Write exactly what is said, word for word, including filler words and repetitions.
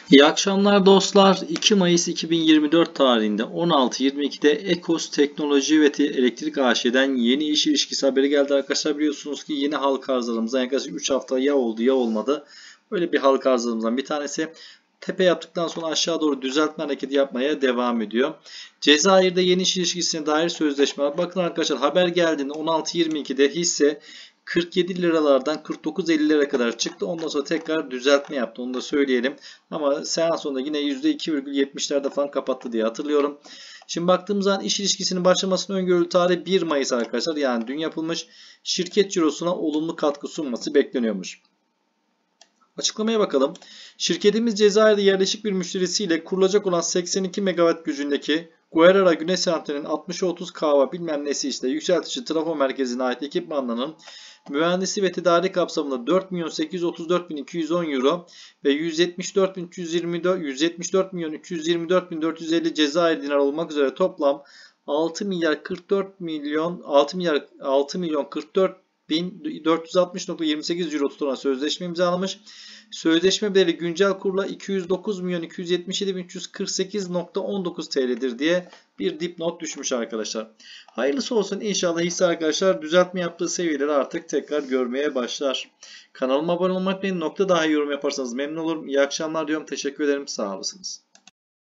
İyi akşamlar dostlar. iki Mayıs iki bin yirmi dört tarihinde on altı yirmi ikide Ekos Teknoloji ve Elektrik A Ş'den yeni iş ilişkisi haberi geldi arkadaşlar. Biliyorsunuz ki yeni halka arzlarımızdan yaklaşık üç hafta ya oldu ya olmadı. Böyle bir halka arzlarımızdan bir tanesi. Tepe yaptıktan sonra aşağı doğru düzeltme hareketi yapmaya devam ediyor. Cezayir'de yeni iş ilişkisine dair sözleşme var. Bakın arkadaşlar, haber geldiğinde on altı yirmi ikide hisse kırk yedi liralardan kırk dokuz elli lira kadar çıktı. Ondan sonra tekrar düzeltme yaptı. Onu da söyleyelim. Ama seans sonunda yine yüzde iki virgül yetmişlerde falan kapattı diye hatırlıyorum. Şimdi baktığımız zaman iş ilişkisinin başlamasının öngörülü tarih bir Mayıs arkadaşlar. Yani dün yapılmış, şirket cirosuna olumlu katkı sunması bekleniyormuş. Açıklamaya bakalım. Şirketimiz Cezayir'de yerleşik bir müşterisiyle kurulacak olan seksen iki megawatt gücündeki Guerrera Güneş Santrali'nin altmış otuz kilowatt bilmem nesi işte yükseltici trafo merkezine ait ekipmanlarının mühendisi ve tedarik kapsamında dört milyon sekiz yüz otuz dört bin iki yüz on euro ve yüz yetmiş dört bin üç yüz yirmi dört yüz yetmiş dört milyon üç yüz yirmi dört bin dört yüz elli Cezayir dinar olmak üzere toplam altı milyar kırk dört milyon altı milyar altı milyon kırk dört bin dört yüz altmış nokta yirmi sekiz euro tutulan sözleşme imzalamış. Sözleşme bedeli güncel kurla iki yüz dokuz milyon iki yüz yetmiş yedi bin üç yüz kırk sekiz nokta on dokuz T L'dir diye bir dipnot düşmüş arkadaşlar. Hayırlısı olsun, inşallah hisse arkadaşlar düzeltme yaptığı seviyeleri artık tekrar görmeye başlar. Kanalıma abone olmayı unutmayın. Nokta daha yorum yaparsanız memnun olurum. İyi akşamlar diyorum. Teşekkür ederim. Sağ olasınız.